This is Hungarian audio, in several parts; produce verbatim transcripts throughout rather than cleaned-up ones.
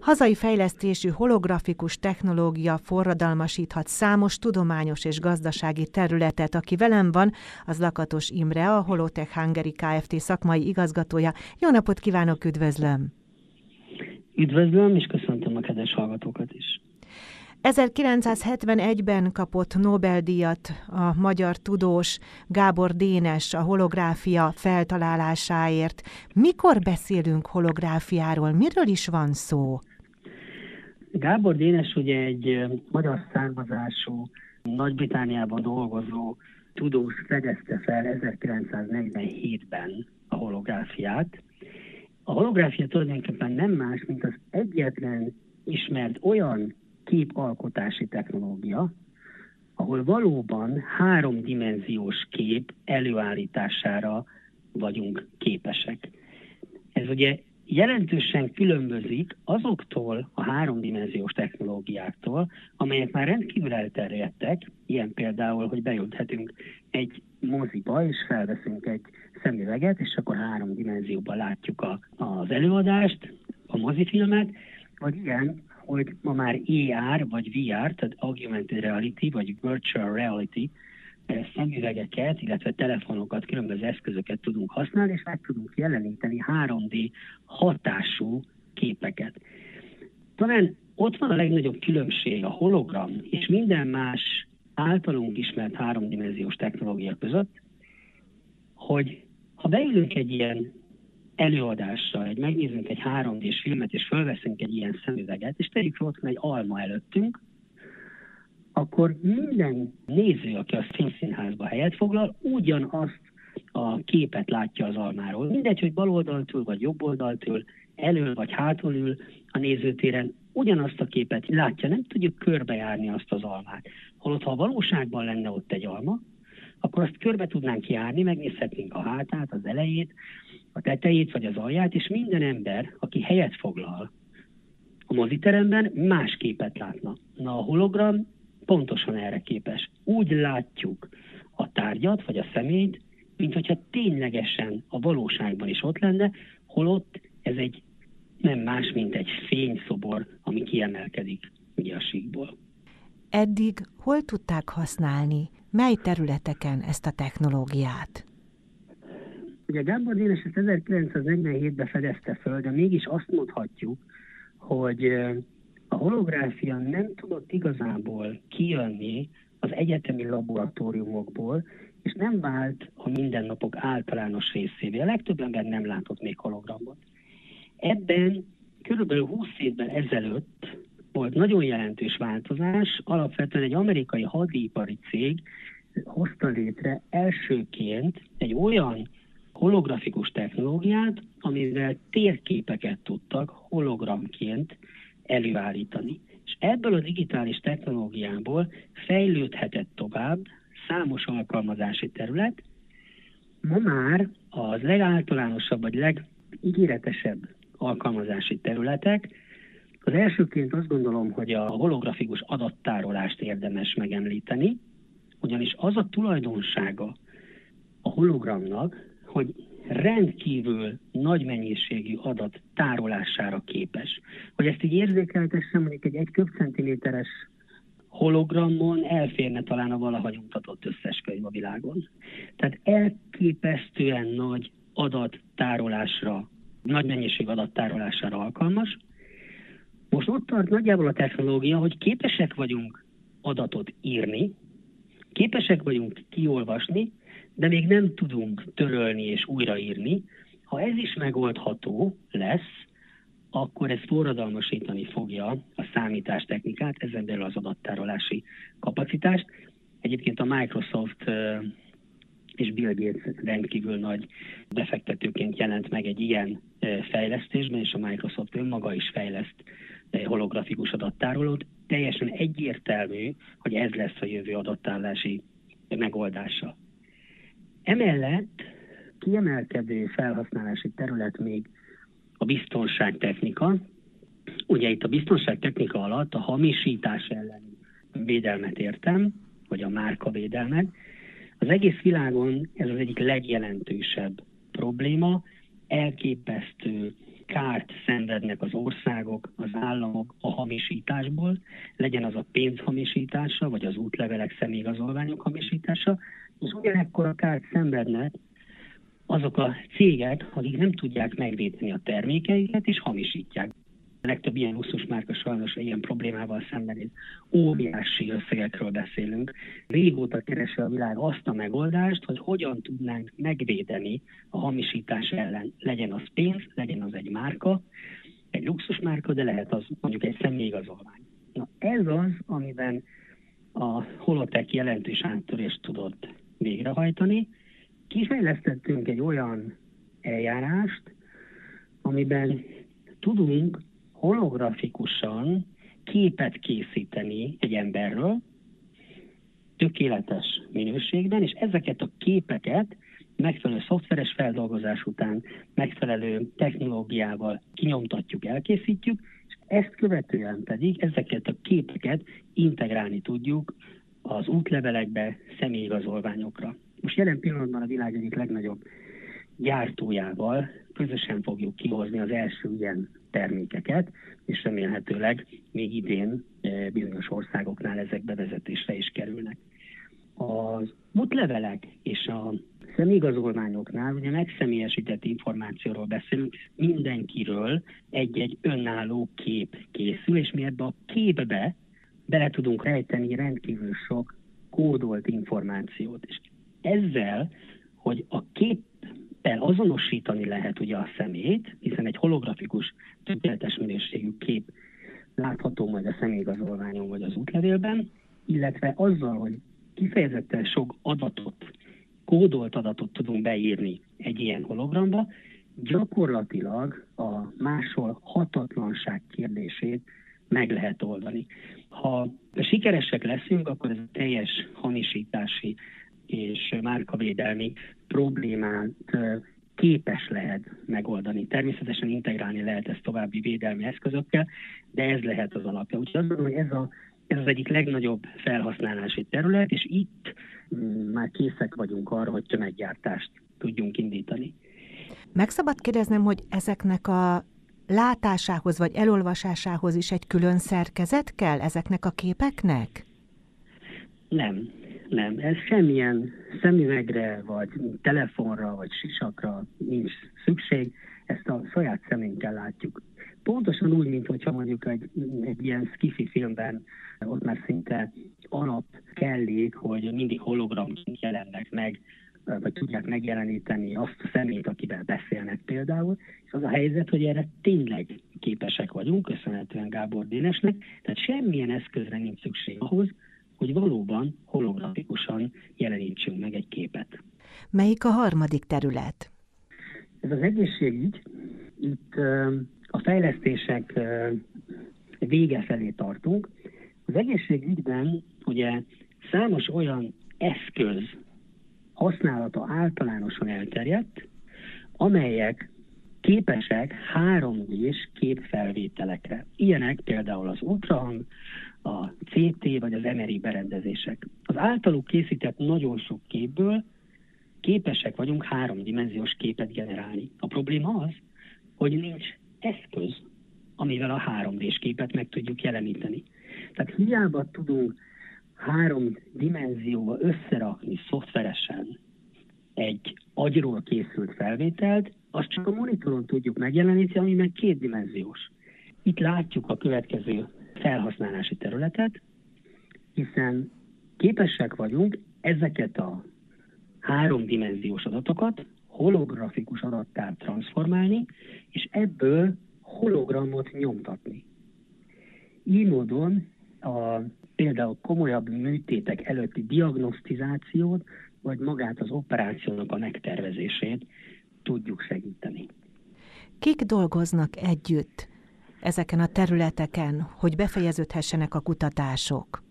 Hazai fejlesztésű holografikus technológia forradalmasíthat számos tudományos és gazdasági területet. Aki velem van, az Lakatos Imre, a Holotech Hungary Kft. Szakmai igazgatója. Jó napot kívánok, üdvözlöm! Üdvözlöm, és köszöntöm a kedves hallgatókat is. ezerkilencszázhetvenegyben kapott Nobel-díjat a magyar tudós Gábor Dénes a holográfia feltalálásáért. Mikor beszélünk holográfiáról? Miről is van szó? Gábor Dénes ugye egy magyar származású, Nagy-Britanniában dolgozó tudós fedezte fel ezerkilencszáznegyvenhétben a holográfiát. A holográfia tulajdonképpen nem más, mint az egyetlen ismert olyan képalkotási technológia, ahol valóban háromdimenziós kép előállítására vagyunk képesek. Ez ugye jelentősen különbözik azoktól a háromdimenziós technológiáktól, amelyek már rendkívül elterjedtek, ilyen például, hogy beülthetünk egy moziba, és felveszünk egy szemüveget, és akkor három dimenzióban látjuk a, az előadást, a mozifilmet, vagy ilyen, hogy ma már á er vagy vé er, tehát Augmented Reality vagy Virtual Reality szemüvegeket, illetve telefonokat, különböző eszközöket tudunk használni, és meg tudunk jeleníteni három dé hatású képeket. Talán ott van a legnagyobb különbség a hologram és minden más általunk ismert háromdimenziós technológia között, hogy ha beülünk egy ilyen előadásra, egy, megnézünk egy három dés filmet, és fölveszünk egy ilyen szemüveget, és tegyük fel, ott van egy alma előttünk, akkor minden néző, aki a filmszínházba helyet foglal, ugyanazt a képet látja az almáról. Mindegy, hogy bal oldaltól, vagy jobb oldaltól, elől vagy hátul ül a nézőtéren, ugyanazt a képet látja, nem tudjuk körbejárni azt az almát. Holott, ha a valóságban lenne ott egy alma, akkor azt körbe tudnánk járni, megnézhetnénk a hátát, az elejét, a tetejét vagy az alját, és minden ember, aki helyet foglal a moziteremben, más képet látna. Na, a hologram pontosan erre képes. Úgy látjuk a tárgyat vagy a személyt, mint hogyha ténylegesen a valóságban is ott lenne, holott ez egy nem más, mint egy fényszobor, ami kiemelkedik ugye a síkból. Eddig hol tudták használni? Mely területeken ezt a technológiát? Ugye Gábor Dénes ezt ezerkilencszáznegyvenhétben fedezte föl, de mégis azt mondhatjuk, hogy a holográfia nem tudott igazából kijönni az egyetemi laboratóriumokból, és nem vált a mindennapok általános részévé. A legtöbb ember nem látott még hologramot. Ebben körülbelül húsz évvel ezelőtt volt nagyon jelentős változás, alapvetően egy amerikai hadipari cég hozta létre elsőként egy olyan holografikus technológiát, amivel térképeket tudtak hologramként előállítani. És ebből a digitális technológiából fejlődhetett tovább számos alkalmazási terület. Ma már az legáltalánosabb vagy legígéretesebb alkalmazási területek. Az elsőként azt gondolom, hogy a holografikus adattárolást érdemes megemlíteni, ugyanis az a tulajdonsága a hologramnak, hogy rendkívül nagy mennyiségű adat tárolására képes. Hogy ezt így érzékeltessem, mondjuk egy egy köbcentiméteres hologramon elférne talán a valaha nyomtatott összes könyv a világon. Tehát elképesztően nagy adattárolásra, nagy mennyiség adattárolására alkalmas. Most ott tart nagyjából a technológia, hogy képesek vagyunk adatot írni, képesek vagyunk kiolvasni, de még nem tudunk törölni és újraírni. Ha ez is megoldható lesz, akkor ez forradalmasítani fogja a számítástechnikát, ezen belül az adattárolási kapacitást. Egyébként a Microsoft és Bill Gates rendkívül nagy befektetőként jelent meg egy ilyen fejlesztésben, és a Microsoft önmaga is fejleszt holografikus adattárolót. Teljesen egyértelmű, hogy ez lesz a jövő adattárolási megoldása. Emellett kiemelkedő felhasználási terület még a biztonságtechnika. Ugye itt a biztonságtechnika alatt a hamisítás elleni védelmet értem, vagy a márkavédelmet. Az egész világon ez az egyik legjelentősebb probléma, elképesztő kárt szenvednek az országok, az államok a hamisításból, legyen az a pénzhamisítása, vagy az útlevelek, személyigazolványok hamisítása, és ugyanekkor a kárt szenvednek azok a cégek, akik nem tudják megvédeni a termékeiket, és hamisítják. A legtöbb ilyen luxusmárka sajnos ilyen problémával szembenéz. Óriási összegekről beszélünk. Régóta keresi a világ azt a megoldást, hogy hogyan tudnánk megvédeni a hamisítás ellen. Legyen az pénz, legyen az egy márka, egy luxusmárka, de lehet az mondjuk egy személyigazolvány. Na ez az, amiben a Holotech jelentős áttörést tudott végrehajtani. Kifejlesztettünk egy olyan eljárást, amiben tudunk holografikusan képet készíteni egy emberről, tökéletes minőségben, és ezeket a képeket megfelelő szoftveres feldolgozás után, megfelelő technológiával kinyomtatjuk, elkészítjük, és ezt követően pedig ezeket a képeket integrálni tudjuk az útlevelekbe, személyigazolványokra. Most jelen pillanatban a világ egyik legnagyobb gyártójával közösen fogjuk kihozni az első ilyen termékeket, és remélhetőleg még idén bizonyos országoknál ezek bevezetésre is kerülnek. Az útlevelek és a személyigazolványoknál ugye megszemélyesített információról beszélünk, mindenkiről egy-egy önálló kép készül, és mi ebbe a képbe bele tudunk rejteni rendkívül sok kódolt információt. És ezzel, hogy a képpel azonosítani lehet ugye a személyt, hiszen egy holografikus, tökéletes minőségű kép látható majd a személyigazolványon vagy az útlevélben, illetve azzal, hogy kifejezetten sok adatot, kódolt adatot tudunk beírni egy ilyen hologramba, gyakorlatilag a másolhatatlanság kérdését meg lehet oldani. Ha sikeresek leszünk, akkor ez a teljes hamisítási és márkavédelmi problémát képes lehet megoldani. Természetesen integrálni lehet ezt további védelmi eszközökkel, de ez lehet az alapja. Úgyhogy azt mondom, hogy ez, a, ez az egyik legnagyobb felhasználási terület, és itt már készek vagyunk arra, hogy tömeggyártást tudjunk indítani. Meg szabad kérdeznem, hogy ezeknek a látásához vagy elolvasásához is egy külön szerkezet kell ezeknek a képeknek? Nem, nem. Ez semmilyen szemüvegre, vagy telefonra, vagy sisakra nincs szükség. Ezt a saját szemünkkel látjuk. Pontosan úgy, mint hogyha mondjuk egy, egy ilyen sci-fi filmben ott már szinte alap kellék, hogy mindig hologramként jelennek meg, vagy tudják megjeleníteni azt a személyt, akivel beszélnek például. És az a helyzet, hogy erre tényleg képesek vagyunk, köszönhetően Gábor Dénesnek, tehát semmilyen eszközre nincs szükség ahhoz, hogy valóban holografikusan jelenítsünk meg egy képet. Melyik a harmadik terület? Ez az egészségügy. Itt uh, a fejlesztések uh, vége felé tartunk. Az egészségügyben ugye számos olyan eszköz használata általánosan elterjedt, amelyek képesek három dés képfelvételekre. Ilyenek például az ultrahang, a cé té vagy az em er i berendezések. Az általuk készített nagyon sok képből képesek vagyunk háromdimenziós képet generálni. A probléma az, hogy nincs eszköz, amivel a három dés képet meg tudjuk jeleníteni. Tehát hiába tudunk három dimenzióba összerakni szoftveresen egy agyról készült felvételt, azt csak a monitoron tudjuk megjeleníteni, ami meg kétdimenziós. Itt látjuk a következő felhasználási területet, hiszen képesek vagyunk ezeket a háromdimenziós adatokat holografikus adattá transformálni, és ebből hologramot nyomtatni. Így módon a például komolyabb műtétek előtti diagnosztizációt, vagy magát az operációnak a megtervezését tudjuk segíteni. Kik dolgoznak együtt ezeken a területeken, hogy befejeződhessenek a kutatások?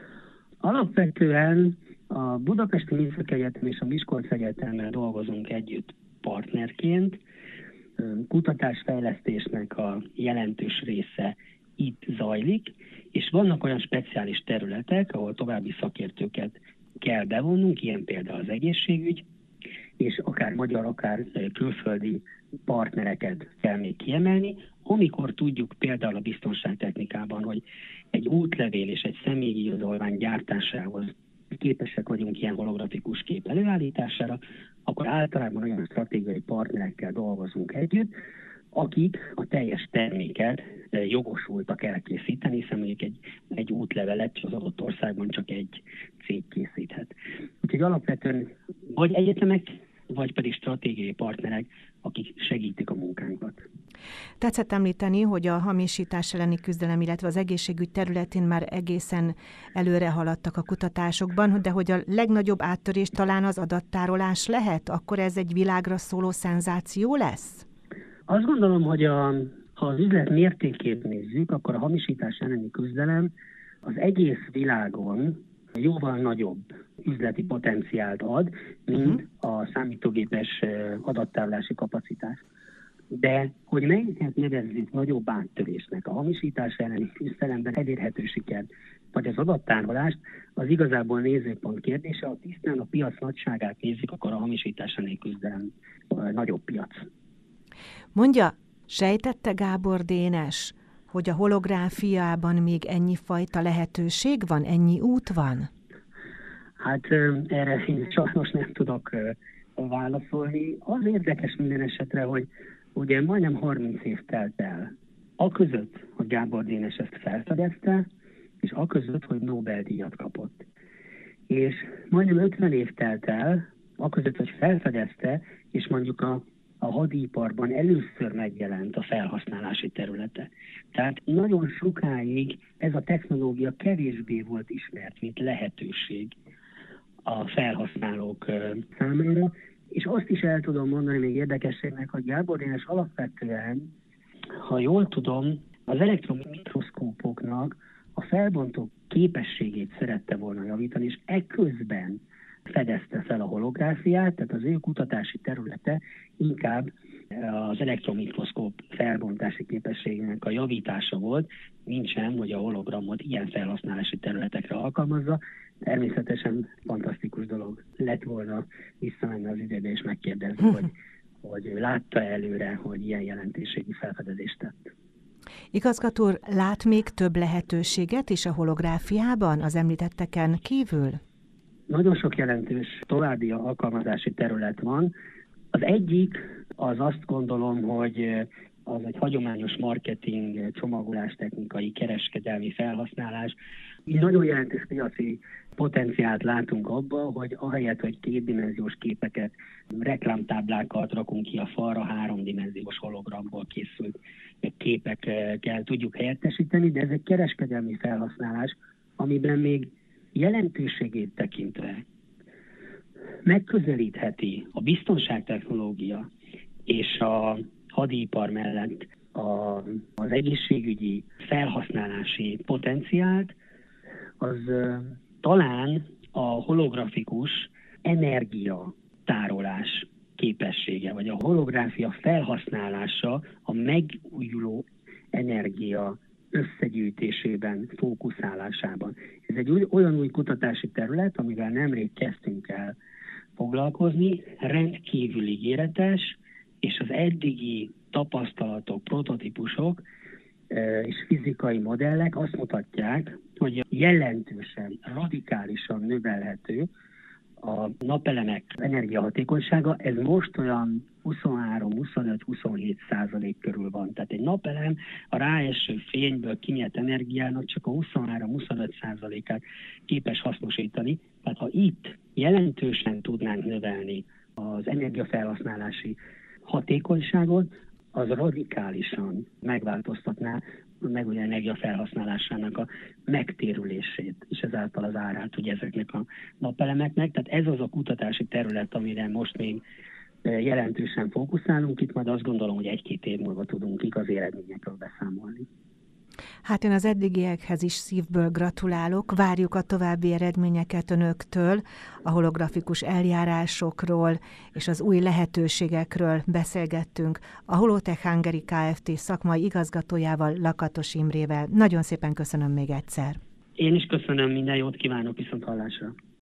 Alapvetően a Budapesti Műszaki Egyetem és a Miskolc Egyetemmel dolgozunk együtt partnerként. Kutatásfejlesztésnek a jelentős része itt zajlik, és vannak olyan speciális területek, ahol további szakértőket kell bevonnunk, ilyen például az egészségügy, és akár magyar, akár külföldi partnereket kell még kiemelni, amikor tudjuk például a biztonságtechnikában, hogy egy útlevél és egy személyi igazolvány gyártásához képesek vagyunk ilyen holografikus kép előállítására, akkor általában olyan stratégiai partnerekkel dolgozunk együtt, akik a teljes terméket jogosultak elkészíteni, hiszen mondjuk egy, egy útlevelet az adott országban csak egy cég készíthet. Úgyhogy alapvetően vagy egyetemek, vagy pedig stratégiai partnerek, akik segítik a munkánkat. Tetszett említeni, hogy a hamisítás elleni küzdelem, illetve az egészségügy területén már egészen előre haladtak a kutatásokban, de hogy a legnagyobb áttörés talán az adattárolás lehet, akkor ez egy világra szóló szenzáció lesz? Azt gondolom, hogy a, ha az üzlet mértékét nézzük, akkor a hamisítás elleni küzdelem az egész világon jóval nagyobb üzleti potenciált ad, mint a számítógépes adattárolási kapacitás. De hogy melyiket nevezzük nagyobb áttörésnek, a hamisítás elleni küzdelemben elérhető sikert, vagy az adattárolást, az igazából nézőpont kérdése. Ha tisztán a piac nagyságát nézzük, akkor a hamisítás elleni küzdelem nagyobb piac. Mondja, sejtette Gábor Dénes, hogy a holográfiában még ennyi fajta lehetőség van, ennyi út van? Hát erre én sajnos nem tudok válaszolni. Az érdekes minden esetre, hogy ugye majdnem harminc év telt el. Aközött, hogy Gábor Dénes ezt felfedezte, és aközött, hogy Nobel-díjat kapott. És majdnem ötven év telt el, aközött, hogy felfedezte, és mondjuk a a hadiiparban először megjelent a felhasználási területe. Tehát nagyon sokáig ez a technológia kevésbé volt ismert, mint lehetőség a felhasználók számára. És azt is el tudom mondani még érdekességnek, hogy Gábor Dénes alapvetően, ha jól tudom, az elektromikroszkópoknak a felbontó képességét szerette volna javítani, és eközben fedezte fel a holográfiát, tehát az ő kutatási területe inkább az elektromikroszkóp felbontási képességének a javítása volt, mint sem, hogy a hologramot ilyen felhasználási területekre alkalmazza. Természetesen fantasztikus dolog lett volna visszamenni az időbe és megkérdezni, hogy, hogy látta előre, hogy ilyen jelentőségi felfedezést tett. Igazgató úr, lát még több lehetőséget is a holográfiában az említetteken kívül? Nagyon sok jelentős további alkalmazási terület van. Az egyik, az azt gondolom, hogy az egy hagyományos marketing, csomagolás technikai, kereskedelmi felhasználás. Így nagyon jelentős piaci potenciált látunk abban, hogy ahelyett, hogy kétdimenziós képeket, reklámtáblákat rakunk ki a falra, háromdimenziós hologramból készült képekkel tudjuk helyettesíteni, de ez egy kereskedelmi felhasználás, amiben még jelentőségét tekintve megközelítheti a biztonságtechnológia és a hadipar mellett a, az egészségügyi felhasználási potenciált, az uh, talán a holografikus energiatárolás képessége, vagy a holográfia felhasználása a megújuló energia összegyűjtésében, fókuszálásában. Ez egy olyan új kutatási terület, amivel nemrég kezdtünk el foglalkozni, rendkívül ígéretes, és az eddigi tapasztalatok, prototípusok és fizikai modellek azt mutatják, hogy jelentősen, radikálisan növelhető a napelemek energiahatékonysága. Ez most olyan huszonhárom, huszonöt, huszonhét százalék körül van. Tehát egy napelem a ráeső fényből kinyert energiának csak a huszonhárom-huszonöt százalékát képes hasznosítani. Tehát ha itt jelentősen tudnánk növelni az energiafelhasználási hatékonyságot, az radikálisan megváltoztatná meg ugye energia felhasználásának a megtérülését, és ezáltal az árát ugye ezeknek a napelemeknek. Tehát ez az a kutatási terület, amire most még jelentősen fókuszálunk. Itt majd azt gondolom, hogy egy-két év múlva tudunk igazi eredményekről beszámolni. Hát én az eddigiekhez is szívből gratulálok. Várjuk a további eredményeket önöktől, a holografikus eljárásokról és az új lehetőségekről beszélgettünk a Holotech Hungary Kft. Szakmai igazgatójával, Lakatos Imrével. Nagyon szépen köszönöm még egyszer. Én is köszönöm, minden jót kívánok, viszont hallásra.